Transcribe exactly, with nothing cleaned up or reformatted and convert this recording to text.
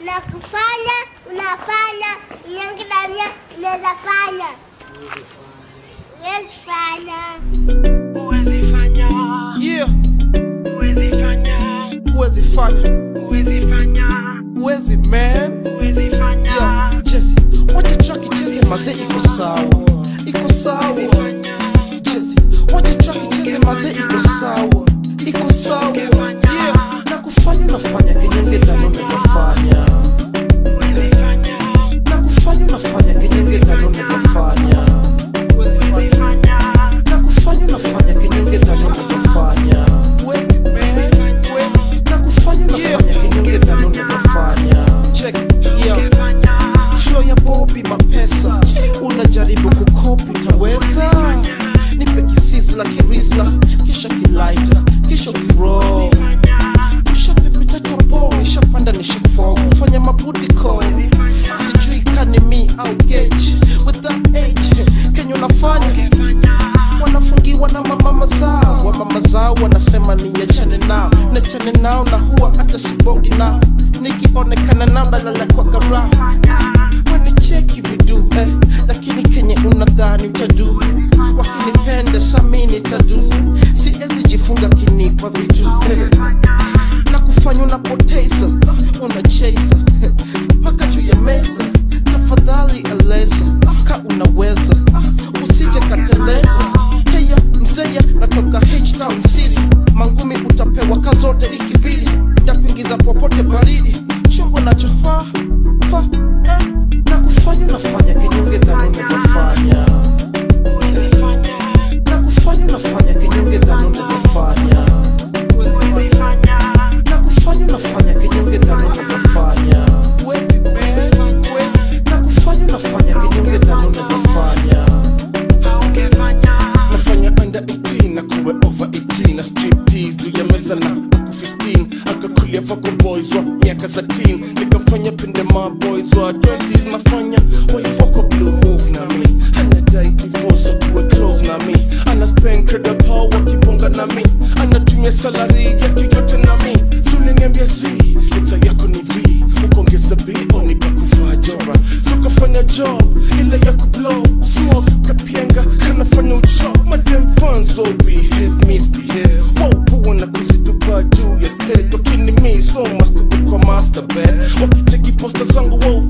Unakufanya, unafanya, unyangidania, unaweza fanya. Uwezi fanya. Uwezi fanya. Yeah. Uwezi fanya. Uwezi fanya. Uwezi fanya. Uwezi man. Uwezi fanya. Yeah. Jesse, wacha track icheze maze iko sawa. Iko sawa. Jesse, wacha track icheze maze iko sawa. Iko sawa. Yeah. Na kufanya unafanya kenyenge dano unaweza fanya. Uwezi fanya. Na kufanya unafanya kenyenge dano unaweza fanya. Uwezi fanya. Na kufanya unafanya kenyenge dano unaweza fanya. Uwezi man. Uwezi. Na kufanya unafanya kenyenge dano unaweza fanya. Check. Yeah. Flow ya Bobby mapesa. Unajaribu kukopi utaweza. Nipe kisisi la kirisla. Kisha kilaita. Kisha kiroll. Usha pepita topo. Nisha panda nisha form. Fanya mabuti call. Sijui kani me au gauge. With that age Kenya unafanya. Wanafungiwa na mamama zao. Wa mama zao wanasema ni yachane nao. Nechane nao na huwa hata sibongi nao. Nikionekana nao nalala kwa karaha. Wanicheki vidu eh, lakini Kenya unadhani utadu. Wakinipende sami nitadu. Siezi jifunga kinipa vidu eh. Na kufanya unapoteza, unacheza paka juu ya meza. Tafadhali eleza, ka unaweza usije kateleza. Heya mzeya natoka H-Town City. Mangumi utapewa kazote ikibidi. Ndakuingiza popote baridi. Chungu na chofaa fa, eh. Na kufanya unafanya kenyenge dano unaweza fanya. Na kufanya unafanya kenyenge dano unaweza fanya. Na kufanya unafanya kenyenge dano unaweza fanya. Uwezi man. Uwezi. Na kufanya unafanya kenyenge dano unaweza fanya. Nafanya under eighteen na kuwe over eighteen. Na strip tease do ya meza na aku fifteen. Akakulia vako boys wa miaka za teen. Nikamfanya pende ma boys wa twenties. Nafanya waifoko blue move na mi. Anadai divorce wa kuwe close na mi. Ana spend credit power kibonga na mi. Anatumia salary yake yote na mi. Suli niambia zi, lita yako ni V. Ukongeza B, onipa kufaa jora. So kafanya job, ile ya kublow. Smoke, kapienga, kanafanya ujob. Madam fans all behave, misbehave. Wow, wana kuzitupa juu ya state. Wakini mi, so must be kwa master bed. Wakicheki posta zangu, wow,